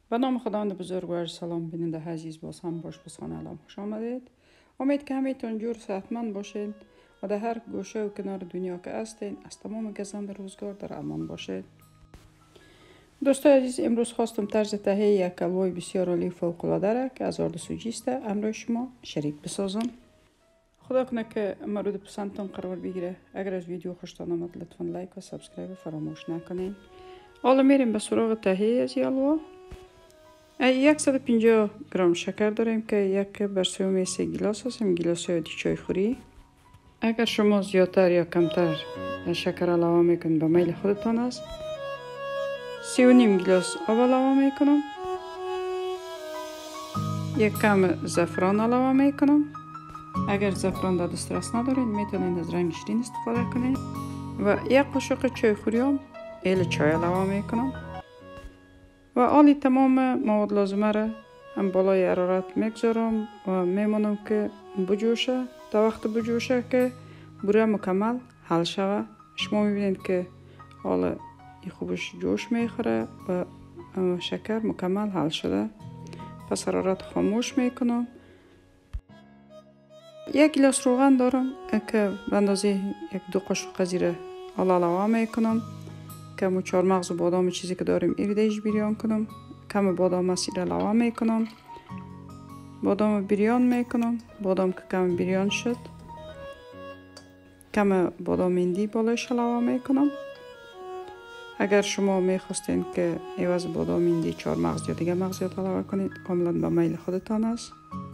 به نام خداوند بزرگوار. سلام بیننده عزیز، باز هم باش بسخانه علام خوش آمدید. امید که همیتون جور صحتمند باشید و در هر گوشه و کنار دنیا که هستین از تمام گزند روزگار در امان باشید. دوستای عزیز، امروز خواستم طرز تهیه یک حلوای بسیار عالی فوق العاده را که از آرد سوجی است همراه شما شریک بسازم. خدا کنه که مورد پسندتان قرار بگیره. اگر از ویدیو خوشتان آمد لطفا لایک و سابسکرایب فراموش نکنین. حالا میریم به سراغ تهیه از این حلوا. 150 گرم شکر داریم که 1/3 گیلاس است. این گیلاس های چای خوری. اگر شما زیادتر یا کمتر شکر علاوه میکنید به میل خودتان است. 3.5 گیلاس آب علاوه میکنم. یک کم زعفران علاوه میکنم. اگر زعفران در دسترس ندارید میتونید از رنگ شیرین استفاده کنید. و یک قاشق چای خوری هم ایل چای علاوه میکنم. و حالی تمام مواد لازمه را هم بالای حرارت میگذارم و میمانم که بجوشه. تا وقت بجوشه که بوره مکمل حل شوه. شما میبینید که حالا خوبش جوش میخوره و شکر مکمل حل شده. پس حرارت خاموش میکنم. 1 گیلاس روغن دارم که به اندازه 1-2 قاشق زیره حالا علاوه میکنم. کم چهارمغز و بادام چیزی که داریم ایریدهش بریان کنم. کم بادام مسیر علاوه میکنم. بادام بریان میکنم. بادام که کم بریان شد کم بادام هندی بالایش علاوه میکنم. اگر شما میخواستین که عوض بادام هندی چهارمغز یا دیگه مغزیات علاوه کنید کاملا به میل خودتان است.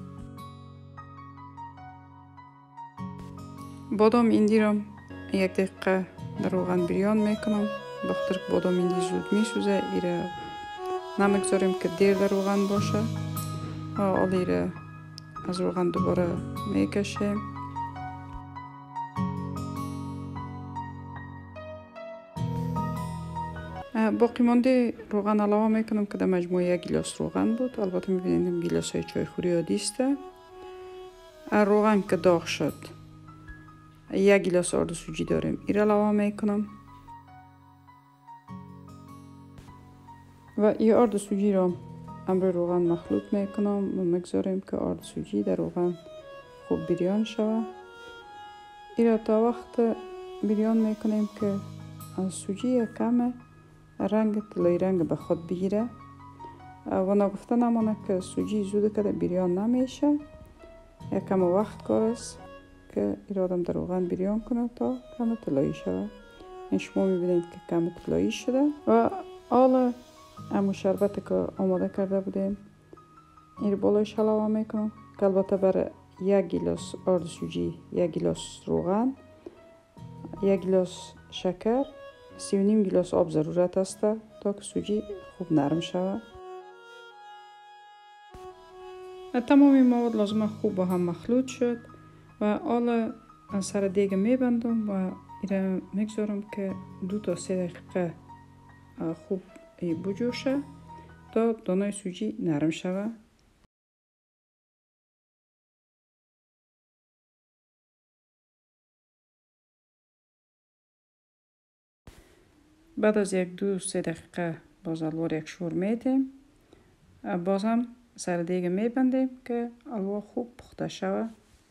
بادام هندی را 1 دقیقه در روغن بریان میکنم. بخاطر که بادام هندی زود میسوزه ایره نمیگذاریم که دیر در روغن باشه. حالا ایره از روغن دوباره میکشیم. باقی مانده روغن علاوه میکنم که در مجموع 1 گیلاس روغن بود. البته میبینید گیلاس های چای خوری عادی است. روغن که داغ شد 1 گیلاس آرد سوجی داریم ایره علاوه میکنم. و این آرد سوجی را همراه روغن مخلوط میکنم و میگذاریم که آرد سوجی در روغن خوب بریان شود. ایره تا وقت بریان میکنیم که سوجی کم رنگ طلایی رنگ به خود بگیره و نگفته نمانه که سوجی زود که بریان نمیشه. کم وقت کار است که ایرادم در روغن بریان کنه تا کم طلایی شده. این شما میبینید که کم طلایی شده. و حالا همون شربت که آماده کرده بودیم این بالایش علاوه میکنم که البته برای 1 گیلاس آرد سوجی 1 گیلاس روغن 1 گیلاس شکر 3.5 گیلاس آب ضرورت است تا که سوجی خوب نرم شود. تمامی مواد لازمه خوب با هم مخلوط شد و حالا سر دیگ میبندم و ایره میگذارم که 2 تا 3 دقیقه خوب بجوشه تا دانه سوجی نرم شود. بعد از 1-2-3 دقیقه باز حلوا را یک شور میدیم. باز هم سر دیگ میبندیم که حلوا خوب پخته شود.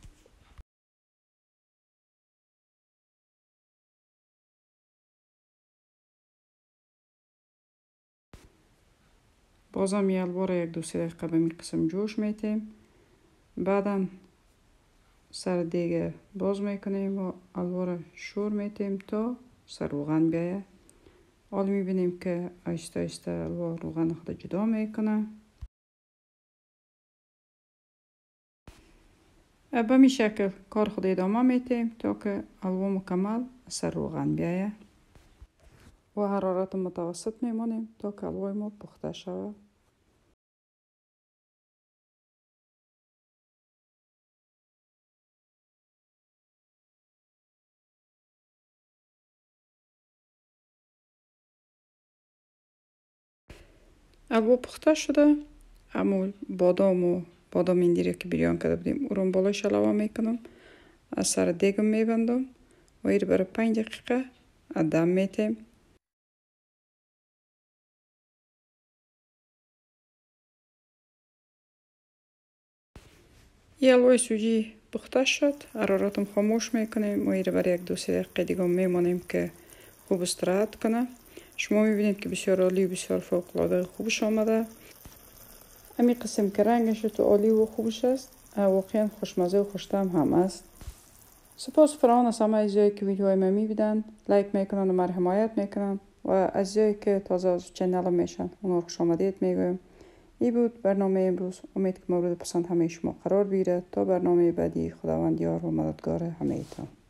باز هم حلوا را 1-2-3 دقیقه به این قسم جوش میدیم. بعدم سر دیگه باز میکنیم و حلوا را شور میدیم تا سر روغن بیایه. حالا میبینیم که آهسته آهسته حلوا روغن خود جدا میکنه. به می شکل کار خود ادامه میدیم تا که حلوا مکمل سر روغن بیایه و حرارت متوسط میمانیم تا که حلوای ما پخته شود. حلوا پخته شده. اما بادام هندی که بریان کرده بودیم او رو بالایش علاوه میکنم. از سر دیگم میبندم و ایر برای 5 دقیقه دم میتیم. یه حلوای سوجی پخته شد. حرارتم خاموش میکنیم و ایره برای 1-2 دقیقه دیگه میمانیم که خوب استراحت کنه. شما میبینید که بسیار عالی و بسیار فوق العاده خوبش آمده. همین قسم که رنگش تو عالی و خوبش است، واقعا خوشمزه و خوش‌طعم هم است. سپاس فراوان از همه عزیزایی که ویدیوهای من میبینن، لایک میکنن و مرا حمایت میکنن و عزیزایی که تازه از چنل میشن اونا رو خوش آمدید میگویم. این بود برنامه امروز. امید که مورد پسند همه شما قرار بگیره. تا برنامه بعدی، خداوند یار و مددگار همه ایتان.